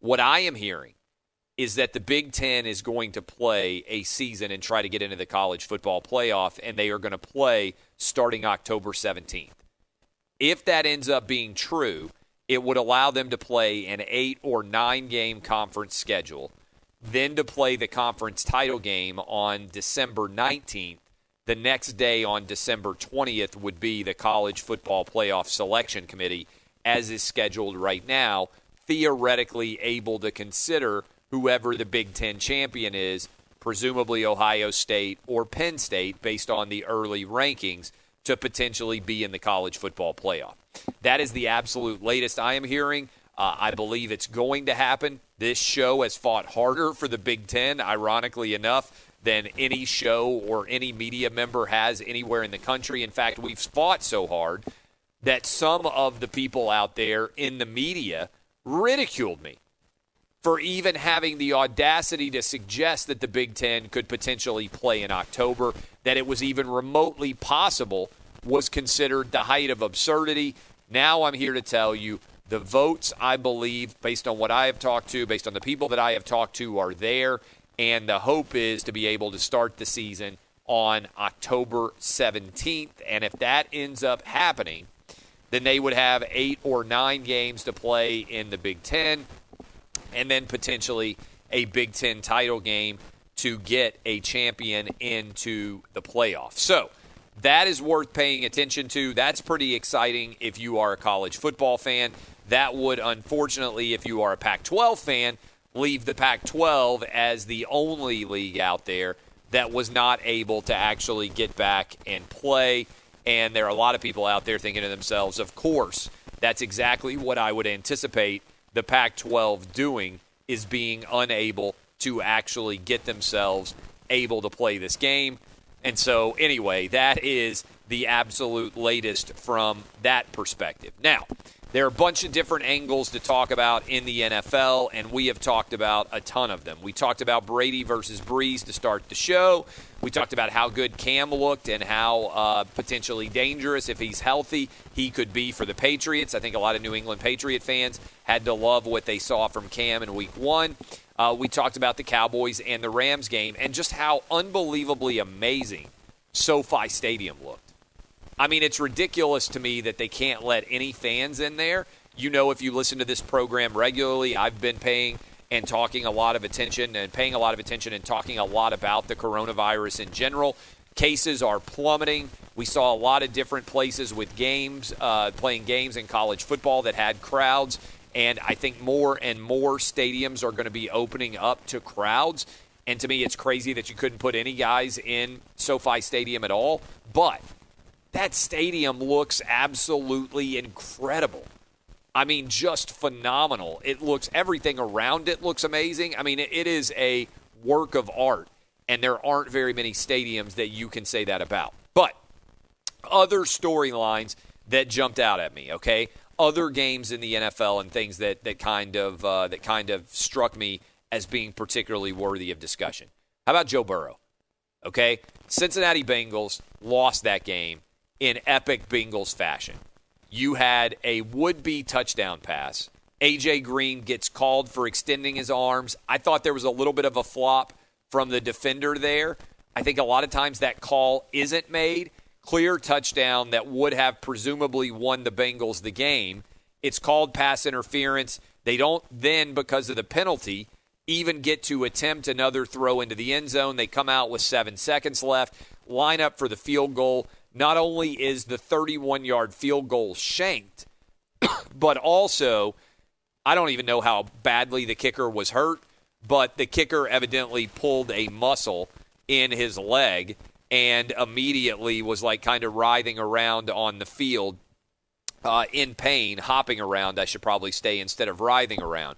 What I am hearing is that the Big Ten is going to play a season and try to get into the college football playoff, and they are going to play starting October 17th. If that ends up being true, it would allow them to play an 8 or 9 game conference schedule, then to play the conference title game on December 19th. The next day on December 20th would be the College Football Playoff Selection Committee, as is scheduled right now, theoretically able to consider whoever the Big Ten champion is, presumably Ohio State or Penn State, based on the early rankings, to potentially be in the college football playoff. That is the absolute latest I am hearing. I believe it's going to happen. This show has fought harder for the Big Ten, ironically enough, than any show or any media member has anywhere in the country. In fact, we've fought so hard that some of the people out there in the media ridiculed me for even having the audacity to suggest that the Big Ten could potentially play in October, that it was even remotely possible, was considered the height of absurdity. Now I'm here to tell you the votes, I believe, based on what I have talked to, based on the people that I have talked to, are there, and the hope is to be able to start the season on October 17th. And if that ends up happening, then they would have 8 or 9 games to play in the Big Ten, and then potentially a Big Ten title game to get a champion into the playoffs. So that is worth paying attention to. That's pretty exciting if you are a college football fan. That would, unfortunately, if you are a Pac-12 fan, leave the Pac-12 as the only league out there that was not able to actually get back and play. And there are a lot of people out there thinking to themselves, of course, that's exactly what I would anticipate the Pac-12 doing, is being unable to actually get themselves able to play this game. And so, anyway, that is the absolute latest from that perspective. Now, there are a bunch of different angles to talk about in the NFL, and we have talked about a ton of them. We talked about Brady versus Brees to start the show. We talked about how good Cam looked and how potentially dangerous, if he's healthy, he could be for the Patriots. I think a lot of New England Patriot fans had to love what they saw from Cam in Week 1. We talked about the Cowboys and the Rams game and just how unbelievably amazing SoFi Stadium looked. I mean, it's ridiculous to me that they can't let any fans in there. You know, if you listen to this program regularly, I've been paying and talking a lot of attention and paying a lot of attention and talking a lot about the coronavirus in general. Cases are plummeting. We saw a lot of different places with games, playing games in college football that had crowds. And I think more and more stadiums are going to be opening up to crowds. And to me, it's crazy that you couldn't put any guys in SoFi Stadium at all. But that stadium looks absolutely incredible. I mean, just phenomenal. It looks, everything around it looks amazing. I mean, it is a work of art, and there aren't very many stadiums that you can say that about. But other storylines that jumped out at me, okay? Other games in the NFL and things that kind of struck me as being particularly worthy of discussion. How about Joe Burrow? Okay? Cincinnati Bengals lost that game in epic Bengals fashion. You had a would-be touchdown pass. A.J. Green gets called for extending his arms. I thought there was a little bit of a flop from the defender there. I think a lot of times that call isn't made. Clear touchdown that would have presumably won the Bengals the game. It's called pass interference. They don't then, because of the penalty, even get to attempt another throw into the end zone. They come out with 7 seconds left, line up for the field goal. Not only is the 31-yard field goal shanked, but also, I don't even know how badly the kicker was hurt, but the kicker evidently pulled a muscle in his leg and immediately was like kind of writhing around on the field in pain, hopping around, I should probably say, instead of writhing around.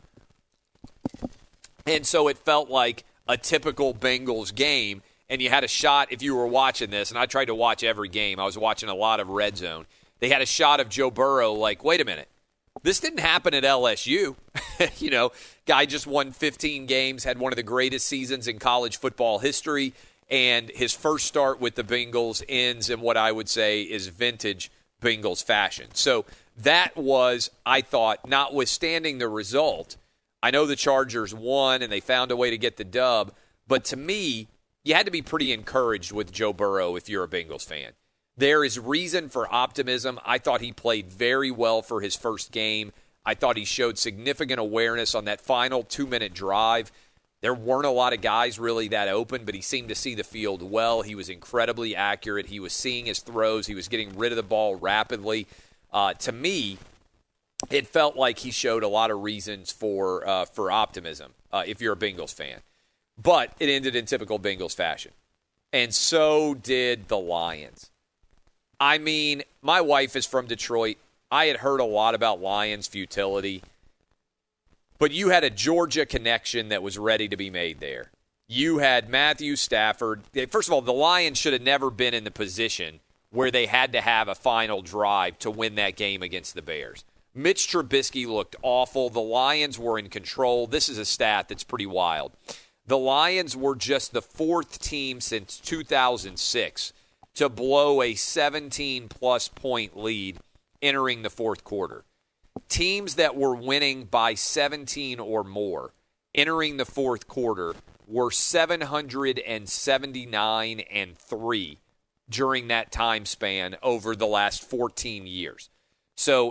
And so it felt like a typical Bengals game. And you had a shot, if you were watching this, and I tried to watch every game. I was watching a lot of Red Zone. They had a shot of Joe Burrow like, wait a minute. This didn't happen at LSU. You know, guy just won 15 games, had one of the greatest seasons in college football history, and his first start with the Bengals ends in what I would say is vintage Bengals fashion. So that was, I thought, notwithstanding the result, I know the Chargers won and they found a way to get the dub, but to me, you had to be pretty encouraged with Joe Burrow if you're a Bengals fan. There is reason for optimism. I thought he played very well for his first game. I thought he showed significant awareness on that final 2-minute drive. There weren't a lot of guys really that open, but he seemed to see the field well. He was incredibly accurate. He was seeing his throws. He was getting rid of the ball rapidly. To me, it felt like he showed a lot of reasons for optimism if you're a Bengals fan. But it ended in typical Bengals fashion. And so did the Lions. I mean, my wife is from Detroit. I had heard a lot about Lions' futility. But you had a Georgia connection that was ready to be made there. You had Matthew Stafford. First of all, the Lions should have never been in the position where they had to have a final drive to win that game against the Bears. Mitch Trubisky looked awful. The Lions were in control. This is a stat that's pretty wild. The Lions were just the fourth team since 2006 to blow a 17-plus point lead entering the fourth quarter. Teams that were winning by 17 or more entering the fourth quarter were 779-3 during that time span over the last 14 years. So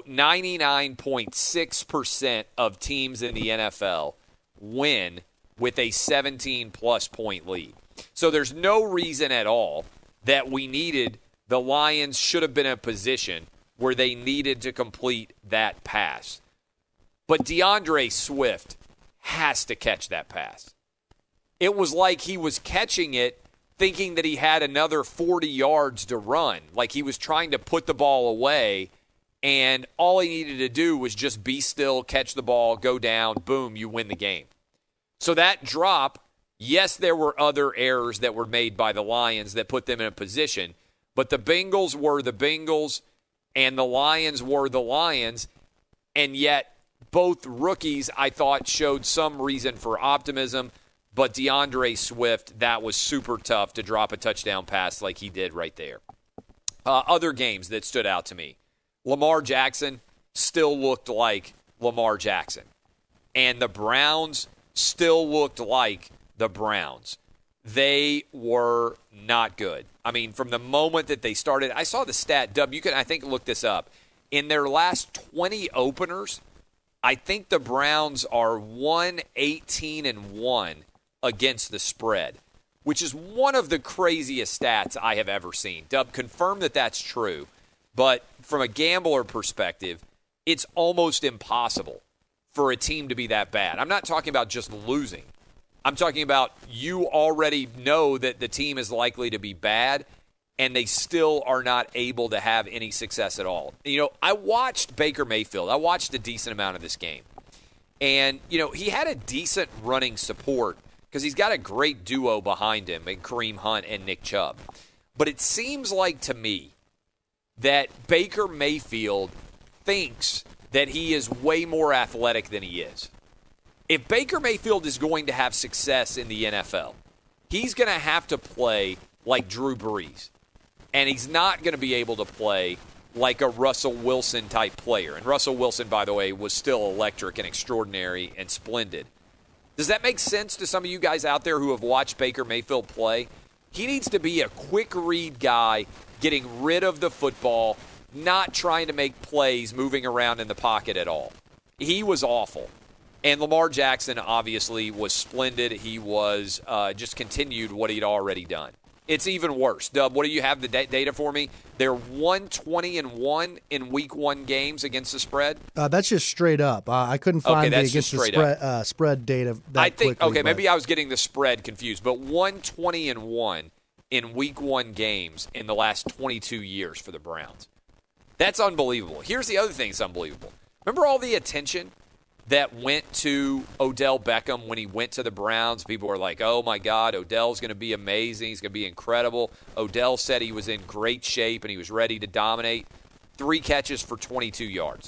99.6% of teams in the NFL win with a 17-plus point lead. So there's no reason at all that the Lions should have been in a position where they needed to complete that pass. But DeAndre Swift has to catch that pass. It was like he was catching it thinking that he had another 40 yards to run, like he was trying to put the ball away, and all he needed to do was just be still, catch the ball, go down, boom, you win the game. So that drop, yes, there were other errors that were made by the Lions that put them in a position, but the Bengals were the Bengals and the Lions were the Lions, and yet both rookies, I thought, showed some reason for optimism, but DeAndre Swift, that was super tough to drop a touchdown pass like he did right there. Other games that stood out to me. Lamar Jackson still looked like Lamar Jackson, and the Browns still looked like the Browns. They were not good. I mean, from the moment that they started, I saw the stat, Dub, you can, I think, look this up. In their last 20 openers, I think the Browns are 1-18-1 against the spread, which is one of the craziest stats I have ever seen. Dub, confirm that that's true. But from a gambler perspective, it's almost impossible for a team to be that bad. I'm not talking about just losing. I'm talking about you already know that the team is likely to be bad, and they still are not able to have any success at all. You know, I watched Baker Mayfield. I watched a decent amount of this game. And, you know, he had a decent running support because he's got a great duo behind him in Kareem Hunt and Nick Chubb. But it seems like to me that Baker Mayfield thinks that he is way more athletic than he is. If Baker Mayfield is going to have success in the NFL, he's going to have to play like Drew Brees. And he's not going to be able to play like a Russell Wilson type player. And Russell Wilson, by the way, was still electric and extraordinary and splendid. Does that make sense to some of you guys out there who have watched Baker Mayfield play? He needs to be a quick read guy, getting rid of the football, not trying to make plays moving around in the pocket at all. He was awful. And Lamar Jackson obviously was splendid. He was just continued what he'd already done. It's even worse. Dub, what do you have the data for me? They're 1-20-1 in Week 1 games against the spread. That's just straight up. I couldn't find the against the spread data. I think quickly, maybe I was getting the spread confused, but 1-20-1 in Week 1 games in the last 22 years for the Browns. That's unbelievable. Here's the other thing that's unbelievable. Remember all the attention that went to Odell Beckham when he went to the Browns? People were like, oh, my God, Odell's going to be amazing. He's going to be incredible. Odell said he was in great shape and he was ready to dominate. 3 catches for 22 yards.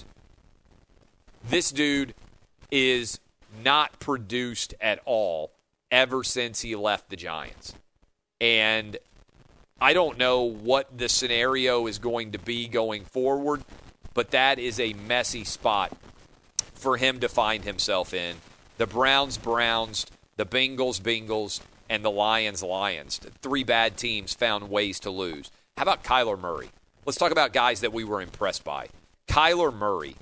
This dude is not produced at all ever since he left the Giants. And I don't know what the scenario is going to be going forward, but that is a messy spot for him to find himself in. the Browns, the Bengals, and the Lions. 3 bad teams found ways to lose. How about Kyler Murray? Let's talk about guys that we were impressed by. Kyler Murray,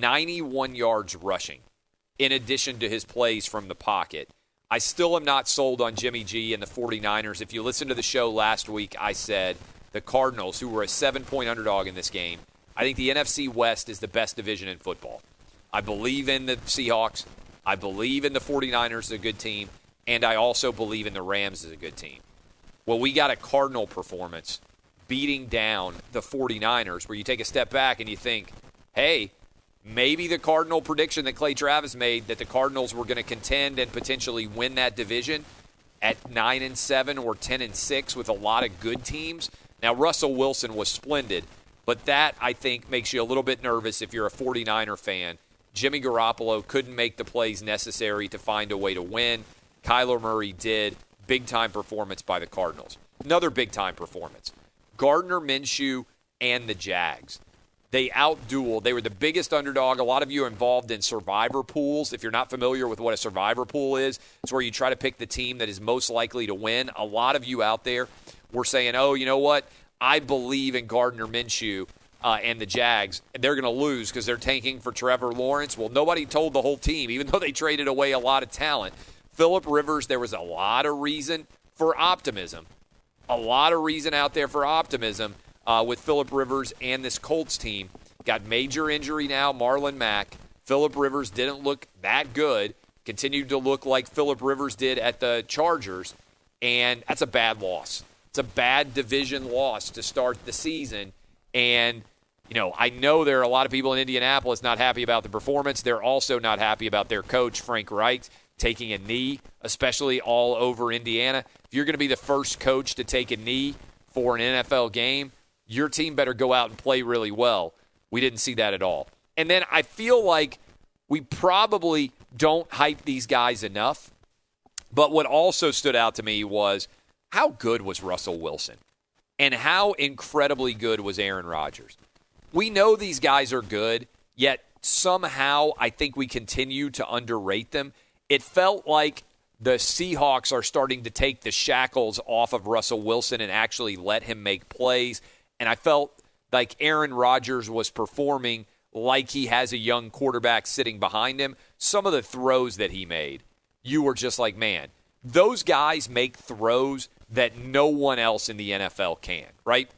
91 yards rushing, in addition to his plays from the pocket. I still am not sold on Jimmy G and the 49ers. If you listened to the show last week, I said the Cardinals, who were a 7-point underdog in this game, I think the NFC West is the best division in football. I believe in the Seahawks. I believe in the 49ers as a good team. And I also believe in the Rams as a good team. Well, we got a Cardinal performance beating down the 49ers where you take a step back and you think, hey, maybe the Cardinal prediction that Clay Travis made that the Cardinals were going to contend and potentially win that division at 9-7 or 10-6 with a lot of good teams. Now, Russell Wilson was splendid, but that, I think, makes you a little bit nervous if you're a 49er fan. Jimmy Garoppolo couldn't make the plays necessary to find a way to win. Kyler Murray did. Big-time performance by the Cardinals. Another big-time performance. Gardner Minshew and the Jags. They outdueled. They were the biggest underdog. A lot of you are involved in survivor pools. If you're not familiar with what a survivor pool is, it's where you try to pick the team that is most likely to win. A lot of you out there were saying, oh, you know what? I believe in Gardner Minshew and the Jags. They're going to lose because they're tanking for Trevor Lawrence. Well, nobody told the whole team, even though they traded away a lot of talent. Phillip Rivers, there was a lot of reason for optimism. A lot of reason out there for optimism with Phillip Rivers and this Colts team. Got major injury now, Marlon Mack. Phillip Rivers didn't look that good. Continued to look like Phillip Rivers did at the Chargers. And that's a bad loss. It's a bad division loss to start the season. And, you know, I know there are a lot of people in Indianapolis not happy about the performance. They're also not happy about their coach, Frank Reich, taking a knee, especially all over Indiana. If you're going to be the first coach to take a knee for an NFL game, your team better go out and play really well. We didn't see that at all. And then I feel like we probably don't hype these guys enough. But what also stood out to me was how good was Russell Wilson and how incredibly good was Aaron Rodgers. We know these guys are good, yet somehow I think we continue to underrate them. It felt like the Seahawks are starting to take the shackles off of Russell Wilson and actually let him make plays. And I felt like Aaron Rodgers was performing like he has a young quarterback sitting behind him. Some of the throws that he made, you were just like, man, those guys make throws that no one else in the NFL can, right?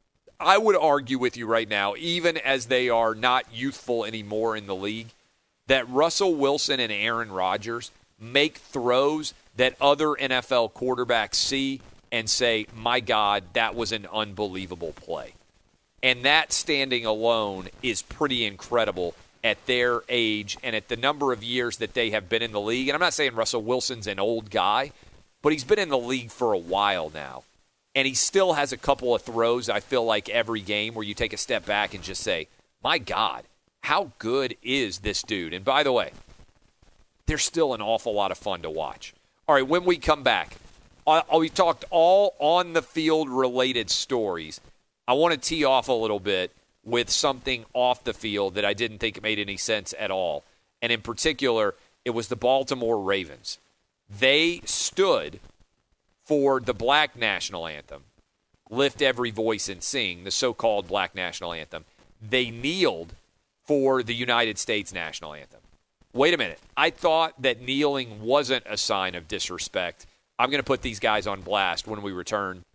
I would argue with you right now, even as they are not youthful anymore in the league, that Russell Wilson and Aaron Rodgers make throws that other NFL quarterbacks see and say, my God, that was an unbelievable play. And that standing alone is pretty incredible at their age and at the number of years that they have been in the league. And I'm not saying Russell Wilson's an old guy, but he's been in the league for a while now. And he still has a couple of throws, I feel like, every game where you take a step back and just say, my God, how good is this dude? And by the way, they're still an awful lot of fun to watch. All right, when we come back, we talked all on-the-field related stories. I want to tee off a little bit with something off the field that I didn't think made any sense at all. And in particular, it was the Baltimore Ravens. They stood for the Black National Anthem, Lift Every Voice and Sing, the so-called Black National Anthem. They kneeled for the United States National Anthem. Wait a minute. I thought that kneeling wasn't a sign of disrespect. I'm going to put these guys on blast when we return.